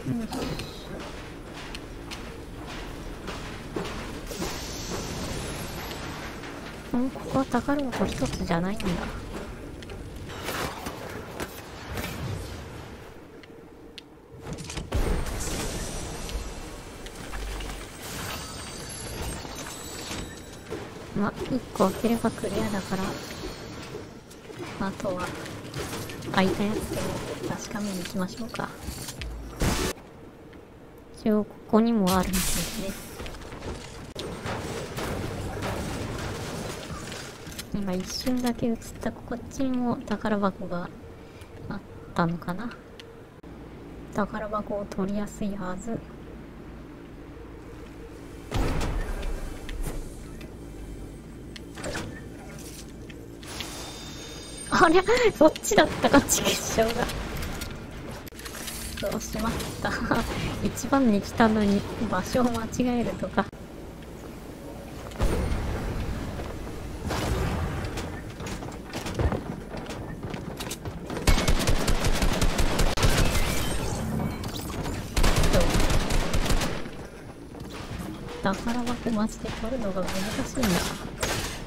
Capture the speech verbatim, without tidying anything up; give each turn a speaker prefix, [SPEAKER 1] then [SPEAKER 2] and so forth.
[SPEAKER 1] うん、ここは宝箱一つじゃないんだ。まあ、一個開ければクリアだから、あとは開いたやつでも確かめに行きましょうか。一応ここにもあるんですね。今一瞬だけ映ったこっちにも宝箱があったのかな。宝箱を取りやすいはず。あれそっちだったか、チケッショが。そうしまった。一番に来たのに場所を間違えるとか。宝箱マジで取るのが難しいな。